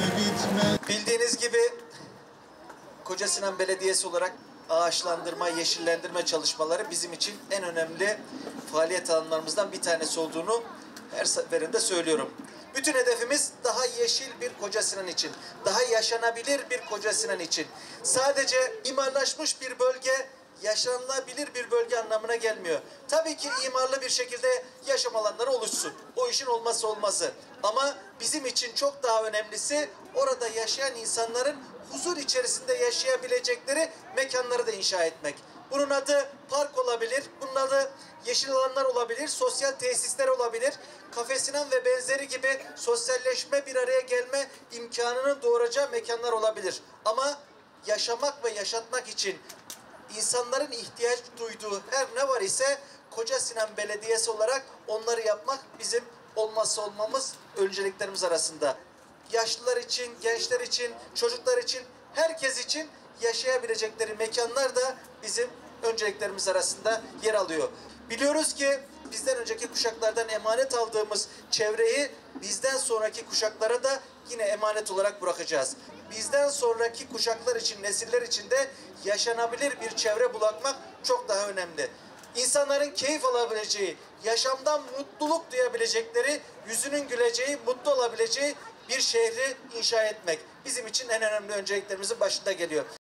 Bildiğiniz gibi Kocasinan Belediyesi olarak ağaçlandırma, yeşillendirme çalışmaları bizim için en önemli faaliyet alanlarımızdan bir tanesi olduğunu her seferinde söylüyorum. Bütün hedefimiz daha yeşil bir Kocasinan için, daha yaşanabilir bir Kocasinan için. Sadece imarlaşmış bir bölge, yaşanılabilir bir bölge anlamına gelmiyor. Tabii ki imarlı bir şekilde yaşam alanları oluşsun. O işin olmazsa olmazı. Ama bizim için çok daha önemlisi orada yaşayan insanların huzur içerisinde yaşayabilecekleri mekanları da inşa etmek. Bunun adı park olabilir, bunun adı yeşil alanlar olabilir, sosyal tesisler olabilir. Kafesinan ve benzeri gibi sosyalleşme, bir araya gelme imkanını doğuracağı mekanlar olabilir. Ama yaşamak ve yaşatmak için insanların ihtiyaç duyduğu her ne var ise Kocasinan Belediyesi olarak onları yapmak bizim olmazsa olmamız, önceliklerimiz arasında. Yaşlılar için, gençler için, çocuklar için, herkes için yaşayabilecekleri mekanlar da bizim önceliklerimiz arasında yer alıyor. Biliyoruz ki bizden önceki kuşaklardan emanet aldığımız çevreyi bizden sonraki kuşaklara da yine emanet olarak bırakacağız. Bizden sonraki kuşaklar için, nesiller için de yaşanabilir bir çevre bırakmak çok daha önemli. İnsanların keyif alabileceği, yaşamdan mutluluk duyabilecekleri, yüzünün güleceği, mutlu olabileceği bir şehri inşa etmek bizim için en önemli önceliklerimizin başında geliyor.